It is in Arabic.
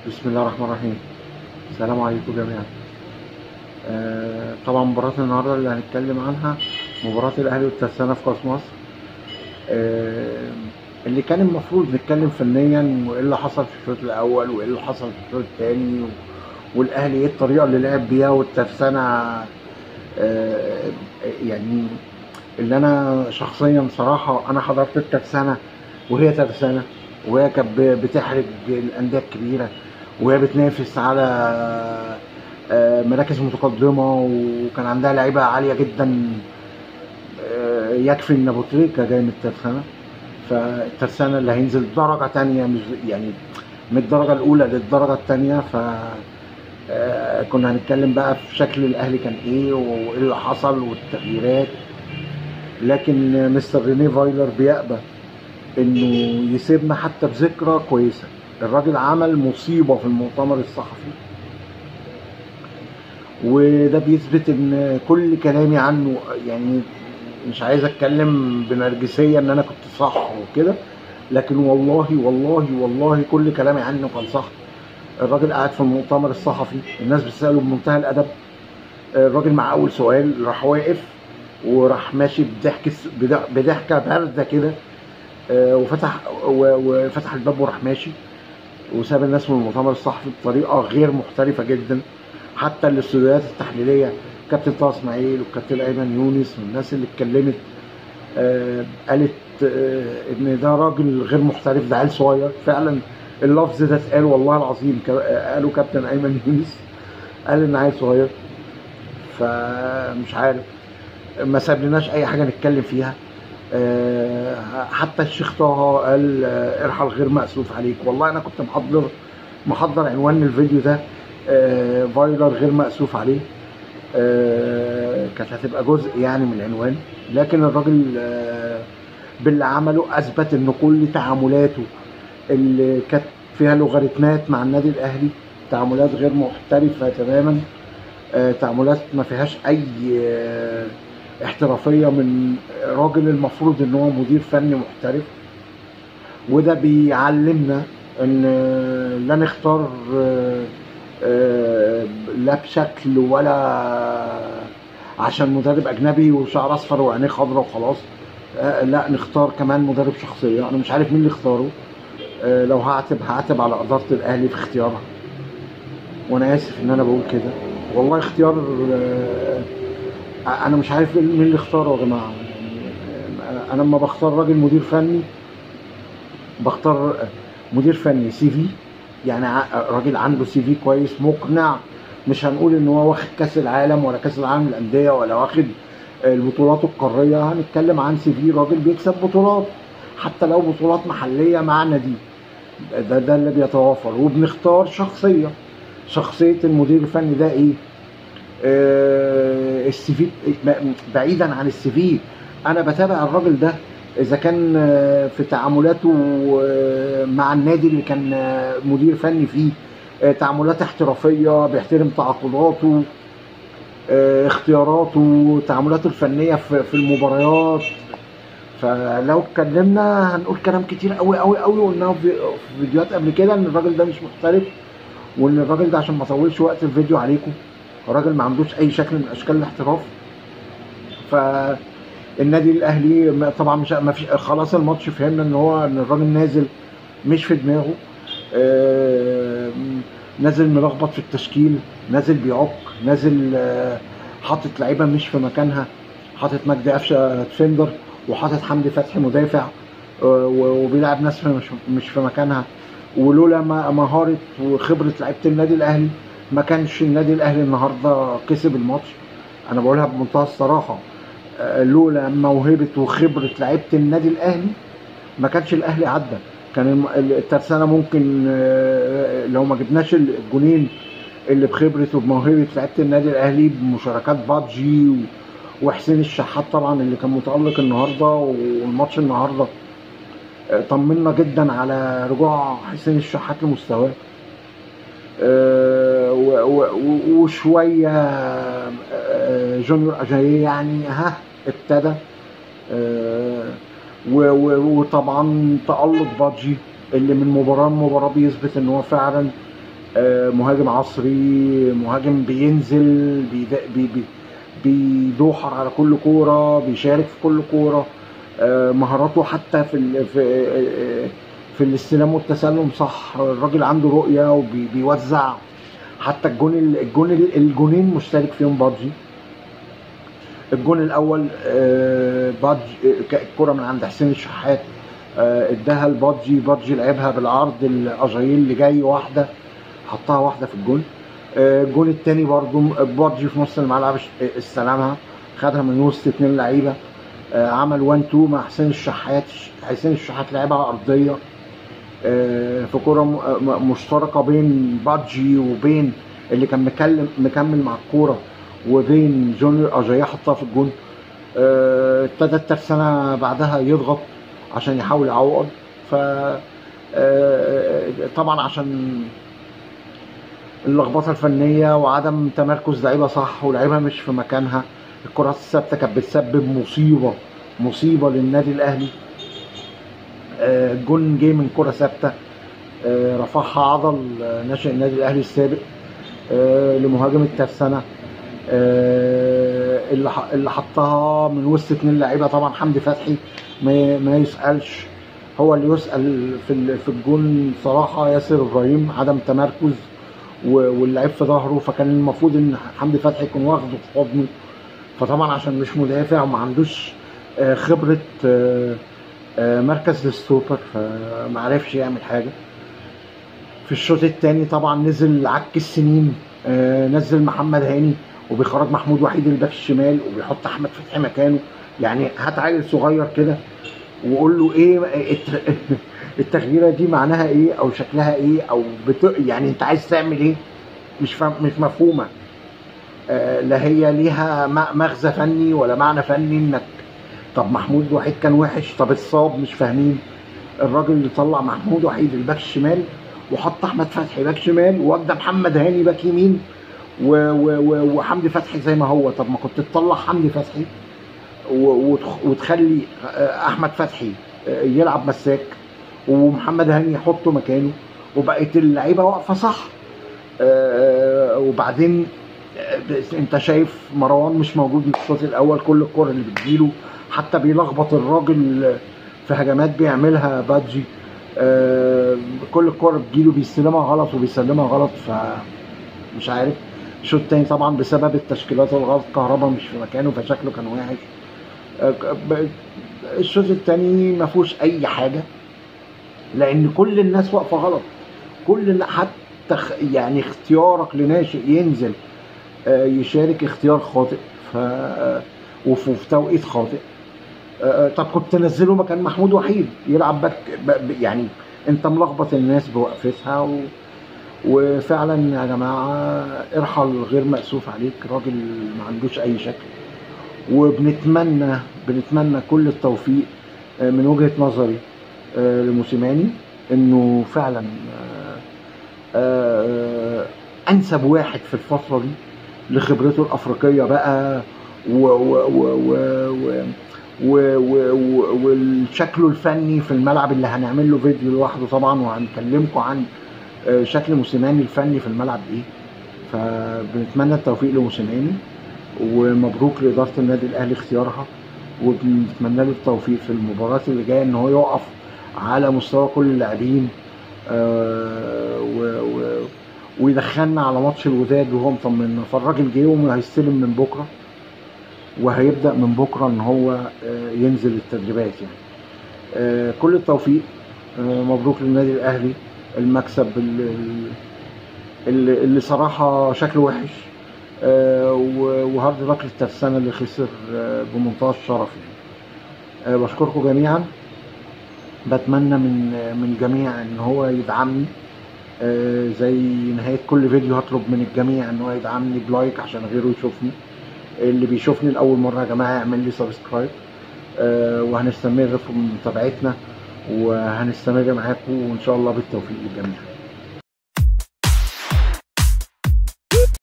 بسم الله الرحمن الرحيم. السلام عليكم جميعا. طبعا مباراة النهارده اللي هنتكلم عنها مباراة الأهلي والترسانة في كأس مصر. آه اللي كان المفروض نتكلم فنيا وإيه اللي حصل في الشوط الأول وإيه اللي حصل في الشوط الثاني والأهلي إيه الطريقة اللي لعب بيها والترسانة. آه يعني اللي أنا شخصيا صراحة أنا حضرت الترسانة وهي ترسانة، وهي كانت بتحرج الأندية الكبيرة، وهي بتنافس على مراكز متقدمة، وكان عندها لعيبة عالية جدا. يكفي ان ابو تريكة جاي من الترسانة، فالترسانة اللي هينزل درجة تانية، مش يعني من الدرجة الأولى للدرجة التانية. ف كنا هنتكلم بقى في شكل الأهلي كان إيه وإيه اللي حصل والتغييرات، لكن مستر ريني فايلر بيقبل إنه يسيبنا حتى بذكرى كويسة. الراجل عمل مصيبة في المؤتمر الصحفي، وده بيثبت ان كل كلامي عنه، يعني مش عايز اتكلم بنرجسيه ان انا كنت صح وكده، لكن والله والله والله كل كلامي عنه كان صح. الراجل قاعد في المؤتمر الصحفي، الناس بتساله بمنتهى الادب، الراجل مع اول سؤال راح واقف وراح ماشي بضحكه بارده كده، وفتح الباب وراح ماشي، وساب الناس من المؤتمر الصحفي بطريقه غير محترفه جدا. حتى الاستوديوهات التحليليه، كابتن طه اسماعيل والكابتن ايمن يونس والناس اللي اتكلمت قالت ان ده راجل غير محترف، ده عيل صغير فعلا. اللفظ ده اتقال والله العظيم، قالوا كابتن ايمن يونس قال ان عيل صغير. فمش عارف، ما سابلناش اي حاجه نتكلم فيها. حتى الشيخ طه قال ارحل غير مأسوف عليك. والله انا كنت محضر عنوان الفيديو ده، فايلر غير مأسوف عليه. كانت هتبقى جزء يعني من العنوان، لكن الراجل باللي عمله اثبت ان كل تعاملاته اللي كانت فيها لوغاريتمات مع النادي الاهلي تعاملات غير محترفه تماما، تعاملات ما فيهاش اي احترافيه من راجل المفروض ان هو مدير فني محترف. وده بيعلمنا ان لا نختار لا بشكل ولا عشان مدرب اجنبي وشعر اصفر وعينيه خضراء وخلاص. لا، نختار كمان مدرب شخصيه. انا مش عارف مين اللي اختاره. لو هعتب على اداره الاهلي في اختيارها، وانا اسف ان انا بقول كده. والله اختيار انا مش عارف مين اللي اختاره يا جماعه. يعني انا لما بختار راجل مدير فني بختار مدير فني سي في، يعني راجل عنده سي في كويس مقنع. مش هنقول ان هو واخد كاس العالم ولا كاس العالم للانديه ولا واخد البطولات القاريه، هنتكلم عن سي في راجل بيكسب بطولات حتى لو بطولات محليه مع نادي. ده اللي بيتوافر. وبنختار شخصيه المدير الفني ده ايه. السي في بعيدا عن السي في، انا بتابع الراجل ده اذا كان في تعاملاته مع النادي اللي كان مدير فني فيه تعاملات احترافيه، بيحترم تعاقداته، اختياراته، تعاملاته الفنيه في المباريات. فلو اتكلمنا هنقول كلام كتير قوي قوي قوي، وقلناه في فيديوهات قبل كده ان الراجل ده مش محترف، وان الراجل ده عشان ما اطولش وقت الفيديو عليكم الراجل ما عندوش اي شكل من اشكال الاحتراف. فالنادي الاهلي طبعا مش ما فيش، خلاص الماتش فهمنا ان الراجل نازل مش في دماغه. نازل ملخبط في التشكيل، نازل بيعك، نازل حاطط لعيبه مش في مكانها، حاطط مجدي قفشه ديفندر وحاطط حمدي فتحي مدافع، وبيلعب ناس مش في مكانها. ولولا مهاره وخبره لعيبه النادي الاهلي ما كانش النادي الاهلي النهارده كسب الماتش. انا بقولها بمنتهى الصراحه، لولا موهبه وخبره لعيبه النادي الاهلي ما كانش الاهلي عدى. كان الترسانه ممكن لو ما جبناش الجونين اللي بخبره وبموهبه لعيبه النادي الاهلي بمشاركات بادجي وحسين الشحات طبعا اللي كان متالق النهارده. والماتش النهارده طمنا جدا على رجوع حسين الشحات لمستواه. وشويه جونيور اجاييه يعني ابتدى. وطبعا تألق بادجي اللي من مباراه لمباراه بيثبت ان هو فعلا مهاجم عصري، مهاجم بينزل بيدوحر على كل كوره، بيشارك في كل كوره. مهاراته حتى في الاستلام والتسلم صح. الراجل عنده رؤيه وبيوزع. حتى الجونين مشترك فيهم بادجي. الجون الاول بادجي الكره من عند حسين الشحات، اداها لبادجي لعبها بالعرض الاجايل اللي جاي واحده، حطها واحده في الجون. الجون الثاني برضو بادجي في نص الملعب استلمها، خدها من وسط 2 لعيبه، عمل 1-2 مع حسين الشحات. حسين الشحات لعبها ارضيه في كره مشتركه بين بادجي وبين اللي كان مكمل مع الكوره وبين جونيور اجاييه، حطها في الجون. ابتدى الترسانة بعدها يضغط عشان يحاول يعوض. ف طبعا عشان اللخبطه الفنيه وعدم تمركز لعيبه صح ولعيبه مش في مكانها، الكرات الثابته كانت بتسبب مصيبه للنادي الاهلي. الجون جه من كره ثابته رفعها عضل ناشئ النادي الاهلي السابق لمهاجم الترسانة، اللي حطها من وسط 2 لعيبه. طبعا حمدي فتحي ما يسالش، هو اللي يسال في الجون صراحه. ياسر ابراهيم عدم تمركز واللعيب في ظهره، فكان المفروض ان حمدي فتحي يكون واخده في حضنه. فطبعا عشان مش مدافع وما عندوش خبره مركز الستوبر، فما عرفش يعمل حاجه. في الشوط الثاني طبعا نزل عك السنين، نزل محمد هاني وبيخرج محمود وحيد الباك الشمال وبيحط احمد فتحي مكانه. يعني هات عيل صغير كده وقول له ايه التغييره دي معناها ايه او شكلها ايه او يعني انت عايز تعمل ايه؟ مش مفهومه. لا هي ليها مغزى فني ولا معنى فني. انك طب محمود وحيد كان وحش، طب اتصاب، مش فاهمين. الراجل اللي طلع محمود وحيد الباك الشمال وحط احمد فتحي باك شمال وادى محمد هاني باك يمين وحمدي فتحي زي ما هو. طب ما كنت تطلع حمدي فتحي وتخلي احمد فتحي يلعب مساك ومحمد هاني يحطه مكانه وبقت اللعيبه واقفه صح. وبعدين انت شايف مروان مش موجود من الشوط الاول. كل الكره اللي بتجيله حتى بيلخبط الراجل في هجمات بيعملها بادجي. كل الكره بتجيله بيستلمها غلط وبيسلمها غلط، فمش عارف. الشوط الثاني طبعا بسبب التشكيلات الغلط، كهربا مش في مكانه فشكله كان وحش. الشوط الثاني ما فيهوش اي حاجه لان كل الناس واقفه غلط. حتى يعني اختيارك لناشئ ينزل يشارك اختيار خاطئ وفي توقيت خاطئ. طب كنت تنزله مكان محمود وحيد يلعب باك. يعني انت ملخبط الناس بوقفتها وفعلا يا جماعه ارحل غير مأسوف عليك. راجل ما عندوش اي شكل. وبنتمنى كل التوفيق من وجهة نظري لموسيماني، انه فعلا انسب واحد في الفتره دي لخبرته الافريقيه بقى وشكله الفني في الملعب اللي هنعمل له فيديو لوحده طبعا وهنكلمكم عن شكل موسيماني الفني في الملعب ايه. فبنتمنى التوفيق لموسيماني ومبروك لاداره النادي الاهلي اختيارها، وبنتمنى له التوفيق في المباريات اللي جايه ان هو يقف على مستوى كل اللاعبين ويدخلنا على ماتش الوداد وهو مطمنا. فالراجل جه وهيستلم من بكره وهيبدا من بكره ان هو ينزل التدريبات. يعني كل التوفيق. مبروك للنادي الاهلي المكسب اللي صراحه شكله وحش، وهارد لك للترسانة اللي خسر بمنتهى الشرف. يعني بشكركم جميعا. بتمنى من الجميع ان هو يدعمني زي نهايه كل فيديو. هطلب من الجميع ان هو يدعمني بلايك عشان غيره يشوفني. اللي بيشوفني لاول مره يا جماعه يعمل لي سبسكرايب، وهنستمر في متابعتنا وهنستمر معاكم وان شاء الله بالتوفيق للجميع.